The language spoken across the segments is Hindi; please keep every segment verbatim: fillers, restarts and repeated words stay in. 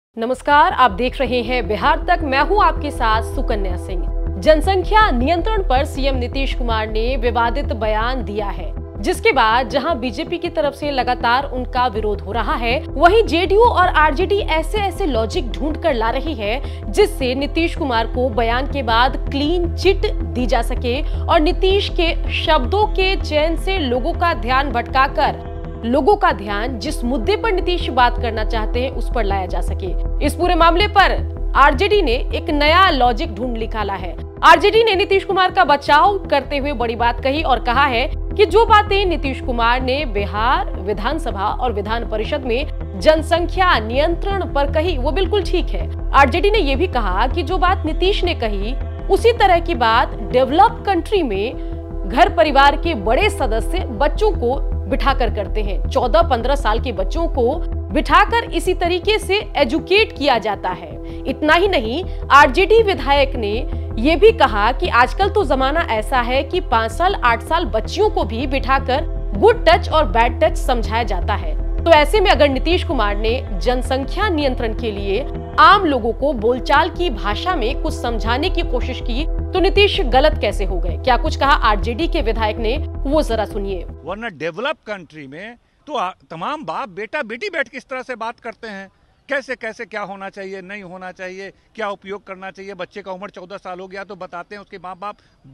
नमस्कार, आप देख रहे हैं बिहार तक। मैं हूं आपके साथ सुकन्या सिंह। जनसंख्या नियंत्रण पर सीएम नीतीश कुमार ने विवादित बयान दिया है, जिसके बाद जहां बीजेपी की तरफ से लगातार उनका विरोध हो रहा है, वहीं जेडीयू और आरजेडी ऐसे ऐसे लॉजिक ढूंढ कर ला रही है जिससे नीतीश कुमार को बयान के बाद क्लीन चिट दी जा सके और नीतीश के शब्दों के चयन से लोगों का ध्यान भटकाकर लोगों का ध्यान जिस मुद्दे पर नीतीश बात करना चाहते हैं उस पर लाया जा सके। इस पूरे मामले पर आरजेडी ने एक नया लॉजिक ढूंढ निकाला है। आरजेडी ने नीतीश कुमार का बचाव करते हुए बड़ी बात कही और कहा है कि जो बातें नीतीश कुमार ने बिहार विधानसभा और विधान परिषद में जनसंख्या नियंत्रण पर कही वो बिल्कुल ठीक है। आरजेडी ने यह भी कहा कि जो बात नीतीश ने कही उसी तरह की बात डेवलप कंट्री में घर परिवार के बड़े सदस्य बच्चों को बिठाकर करते हैं। चौदह पंद्रह साल के बच्चों को बिठाकर इसी तरीके से एजुकेट किया जाता है। इतना ही नहीं, आरजेडी विधायक ने यह भी कहा कि आजकल तो जमाना ऐसा है कि पांच साल आठ साल बच्चियों को भी बिठाकर गुड टच और बैड टच समझाया जाता है। तो ऐसे में अगर नीतीश कुमार ने जनसंख्या नियंत्रण के लिए आम लोगों को बोलचाल की भाषा में कुछ समझाने की कोशिश की तो नीतीश गलत कैसे हो गए? क्या कुछ कहा आरजेडी के विधायक ने, वो जरा सुनिए। वरना डेवलप कंट्री में तो तमाम बाप बेटा बेटी बैठ के इस तरह से बात करते हैं, कैसे कैसे क्या होना चाहिए, नहीं होना चाहिए, क्या उपयोग करना चाहिए। बच्चे का उम्र चौदह साल हो गया तो बताते हैं, उसके माँ बाप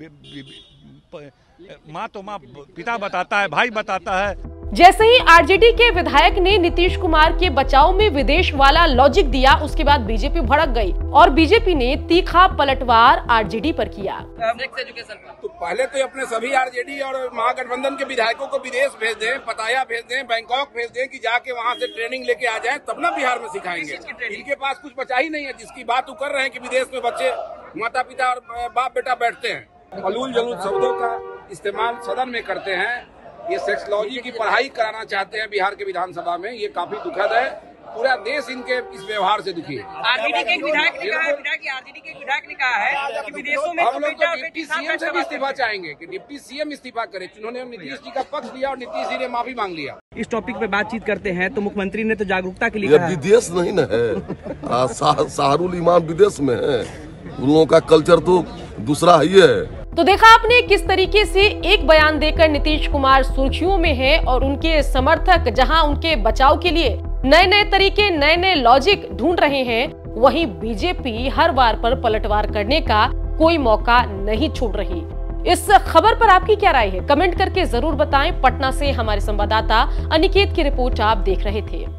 माँ तो माँ पिता बताता है, भाई बताता है। जैसे ही आरजेडी के विधायक ने नीतीश कुमार के बचाव में विदेश वाला लॉजिक दिया, उसके बाद बीजेपी भड़क गई और बीजेपी ने तीखा पलटवार आरजेडी पर किया। तो पहले तो अपने सभी आरजेडी और महागठबंधन के विधायकों को विदेश भेज दें, पताया भेज दें, बैंकॉक भेज दें कि जाके वहाँ से ट्रेनिंग लेके आ जाएं, तब ना बिहार में सिखाएंगे। इनके पास कुछ बचा ही नहीं है। जिसकी बात वो कर रहे हैं कि विदेश में बच्चे माता पिता और बाप बेटा बैठते हैं, फलूल जलूल शब्दों का इस्तेमाल सदन में करते हैं। ये सेक्सोलॉजी की पढ़ाई कराना चाहते हैं बिहार के विधानसभा में। ये काफी दुखद है। पूरा देश इनके इस व्यवहार से दुखी है। आरजेडी के विधायक ने कहा है, विधायक आरजेडी के विधायक ने कहा है कि विदेशों में हम लोग तो डिप्टी सीएम से भी इस्तीफा चाहेंगे कि डिप्टी सीएम इस्तीफा करे। जिन्होंने नितीश जी का पक्ष लिया और नीतीश जी ने माफी मांग लिया। इस टॉपिक पे बातचीत करते हैं तो मुख्यमंत्री ने तो जागरूकता के लिए कहा विदेश नहीं न है, शाहरुल इमाम विदेश में है, उन लोगों का कल्चर तो दूसरा ही है। तो देखा आपने किस तरीके से एक बयान देकर नीतीश कुमार सुर्खियों में है और उनके समर्थक जहां उनके बचाव के लिए नए नए तरीके नए नए लॉजिक ढूंढ रहे हैं, वहीं बीजेपी हर बार पर पलटवार करने का कोई मौका नहीं छोड़ रही। इस खबर पर आपकी क्या राय है? कमेंट करके जरूर बताएं। पटना से हमारे संवाददाता अनिकेत की रिपोर्ट आप देख रहे थे।